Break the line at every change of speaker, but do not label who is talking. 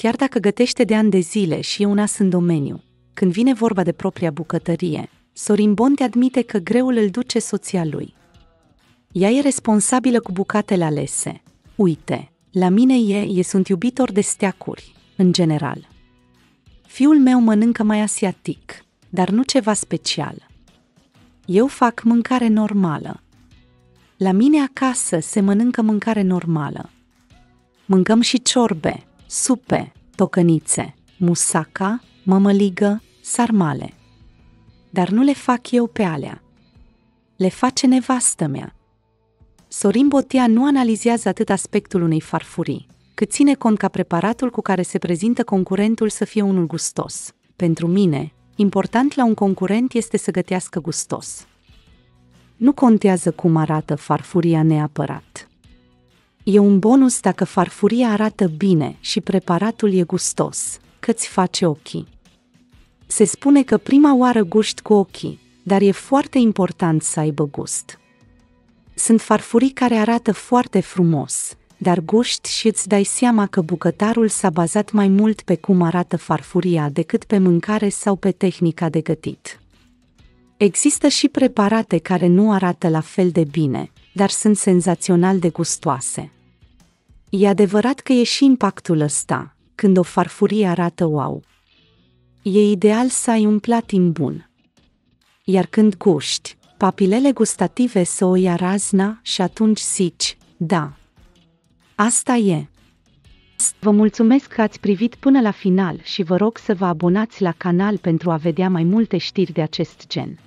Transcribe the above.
Chiar dacă gătește de ani de zile și e un as în domeniu, când vine vorba de propria bucătărie, Sorin Bonte admite că greul îl duce soția lui. Ea e responsabilă cu bucatele alese. Uite, la mine sunt iubitor de steacuri, în general. Fiul meu mănâncă mai asiatic, dar nu ceva special. Eu fac mâncare normală. La mine acasă se mănâncă mâncare normală. Mâncăm și ciorbe, supe, tocănițe, musaca, mămăligă, sarmale. Dar nu le fac eu pe alea. Le face nevastă mea. Sorin Botea nu analizează atât aspectul unei farfurii, cât ține cont ca preparatul cu care se prezintă concurentul să fie unul gustos. Pentru mine, important la un concurent este să gătească gustos. Nu contează cum arată farfuria neapărat. E un bonus dacă farfuria arată bine și preparatul e gustos, că-ți face ochii. Se spune că prima oară guști cu ochii, dar e foarte important să aibă gust. Sunt farfurii care arată foarte frumos, dar guști și îți dai seama că bucătarul s-a bazat mai mult pe cum arată farfuria decât pe mâncare sau pe tehnica de gătit. Există și preparate care nu arată la fel de bine, dar sunt senzațional de gustoase. E adevărat că e și impactul ăsta, când o farfurie arată wow. E ideal să ai un platin bun. Iar când guști, papilele gustative să o ia razna și atunci zici, da. Asta e. Vă mulțumesc că ați privit până la final și vă rog să vă abonați la canal pentru a vedea mai multe știri de acest gen.